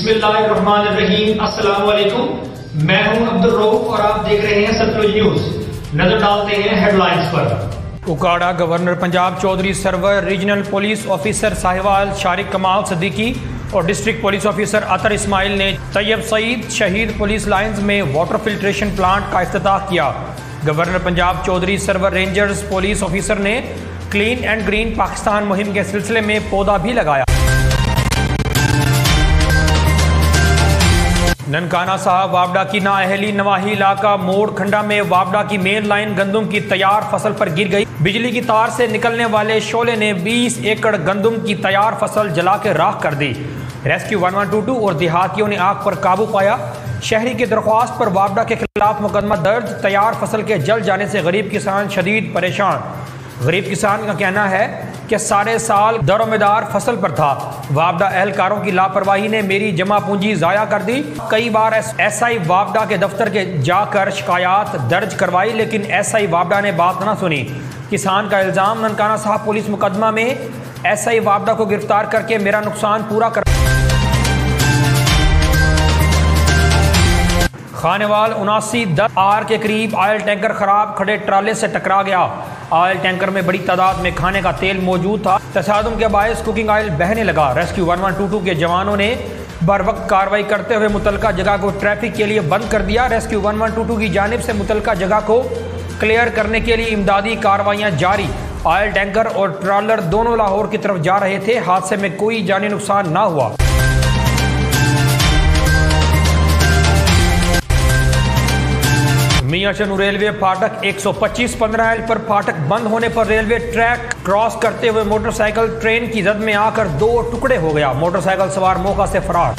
बिस्मिल्लाहिर्रहमानिर्रहीम। अस्सलाम वालेकुम। मैं हूं अब्दुल रऊफ और आप देख रहे हैं सतलुज न्यूज। नजर डालते हैं हेडलाइंस पर। Okara governor Punjab Chaudhry Sarwar, regional police officer Sahiwal Shariq Kamal Siddiqui और district police officer Athar Ismail ने तैयब सईद शहीद पुलिस लाइन्स में वाटर फिल्ट्रेशन प्लांट का इफ्तिताह किया। Governor Punjab Chaudhry Sarwar rangers police officer ने क्लीन एंड ग्रीन पाकिस्तान मुहिम के सिलसिले में पौधा भी लगाया। ननकाना साहब वावडा की नाअहली नवाही इलाका मोड़ खंडा में वावडा की मेन लाइन गंदम की तैयार फसल पर गिर गई। बिजली की तार से निकलने वाले शोले ने 20 एकड़ गंदम की तैयार फसल जला के राख कर दी। रेस्क्यू 1122 और देहातियों ने आग पर काबू पाया। शहरी की दरख्वास्त पर वावडा के खिलाफ मुकदमा दर्ज। तैयार फसल के जल जाने से गरीब किसान शदीद परेशान। गरीब किसान का कहना है कि सारे साल दरोमदार फसल पर था। वावडा एहलकारों की लापरवाही ने मेरी जमा पूंजी जाया कर दी। कई बार एसआई वावडा के दफ्तर के जाकर शिकायत दर्ज करवाई, लेकिन एसआई वावडा ने बात न सुनी। किसान का इल्जाम, ननकाना साहब पुलिस मुकदमा में एसआई वावडा को गिरफ्तार करके मेरा नुकसान पूरा कर। खानेवाल 7910 आर के करीब ऑयल टैंकर खराब खड़े ट्राले से टकरा गया। ऑयल टैंकर में बड़ी तादाद में खाने का तेल मौजूद था। तसादुम के बायस कुकिंग ऑयल बहने लगा। रेस्क्यू 1122 के जवानों ने बर वक्त कार्रवाई करते हुए मुतलका जगह को ट्रैफिक के लिए बंद कर दिया। रेस्क्यू 1122 की जानिब से मुतलका जगह को क्लियर करने के लिए इमदादी कार्रवाइयाँ जारी। ऑयल टैंकर और ट्रॉलर दोनों लाहौर की तरफ जा रहे थे। हादसे में कोई जानी नुकसान ना हुआ। मियां चनू रेलवे फाटक 125-15 पर फाटक बंद होने पर रेलवे ट्रैक क्रॉस करते हुए मोटरसाइकिल ट्रेन की जद में आकर 2 टुकड़े हो गया। मोटरसाइकिल सवार मौका से फरार।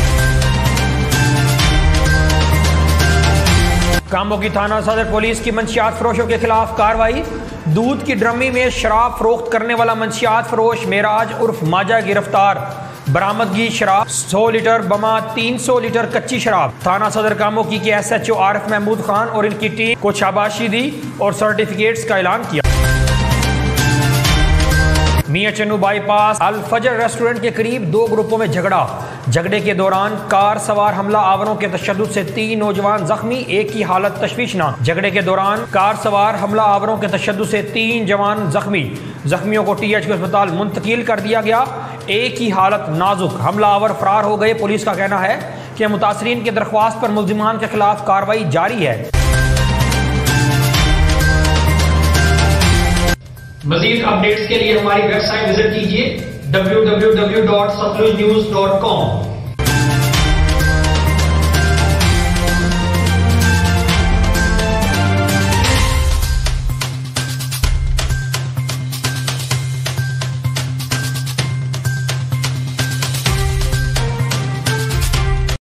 कामों की थाना सदर पुलिस की मंशियात फरोशों के खिलाफ कार्रवाई। दूध की ड्रमी में शराब फरोख्त करने वाला मंशियात फरोश मेराज उर्फ माजा गिरफ्तार। बरामदगी शराब 100 लीटर बमा 300 लीटर कच्ची शराब। थाना सदर कामों की SHO आरिफ महमूद खान और इनकी टीम को शाबाशी दी और सर्टिफिकेट्स का ऐलान किया। मियां चन्नू बाईपास अल फजर रेस्टोरेंट के करीब 2 ग्रुपों में झगड़ा। झगड़े के दौरान कार सवार हमला आवरों के तशद्दुद से 3 नौजवान जख्मी, एक की हालत तशवीशनाक। झगड़े के दौरान कार सवार हमला आवरों के तशद्दुद से 3 जवान जख्मी। जख्मियों को THQ अस्पताल मुंतकिल कर दिया गया। एक की हालत नाजुक। हमला आवर फरार हो गए। पुलिस का कहना है कि मुतासरीन की दरख्वास्त पर मुल्जिमान के खिलाफ कार्रवाई जारी है। मजीद अपडेट्स के लिए हमारी वेबसाइट विजिट कीजिए www.satlujnews.com।